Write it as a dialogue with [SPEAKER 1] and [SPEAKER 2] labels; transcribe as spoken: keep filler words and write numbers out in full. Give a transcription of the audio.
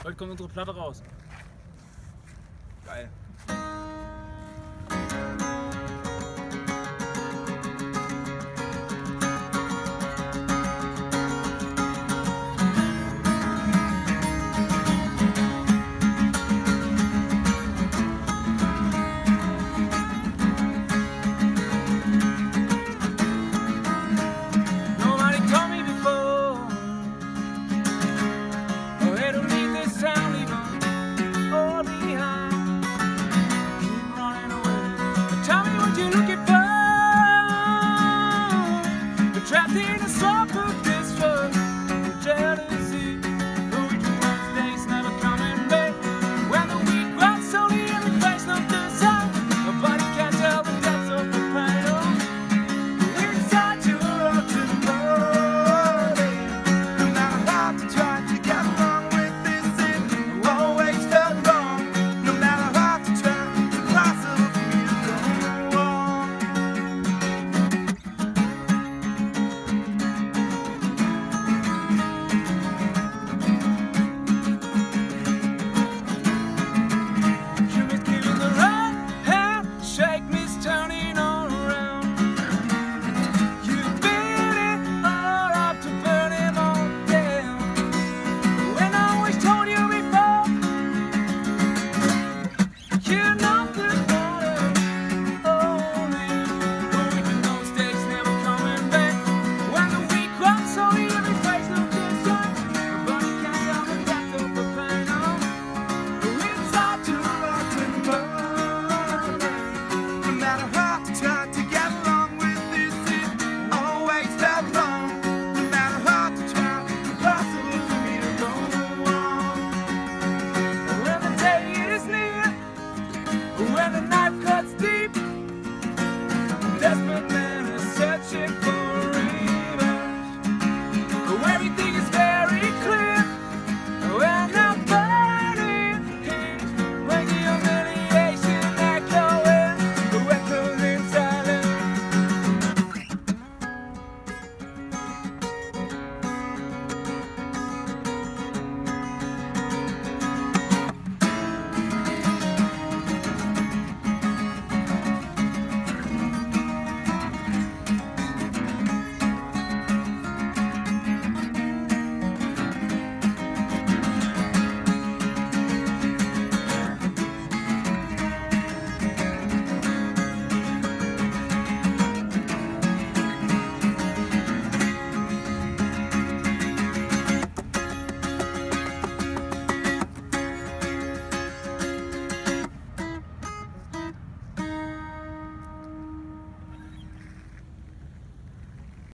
[SPEAKER 1] Heute kommt unsere Platte raus. Geil. Trapped in a swamp of distrust and jealousy, which one day's never coming back. When the weed grows slowly in the face of the sun, nobody can tell the depths of the pain. Inside your rotten body, no matter how to try to get along with this, it always felt wrong. No matter how to try, it's impossible for me to go on. When the night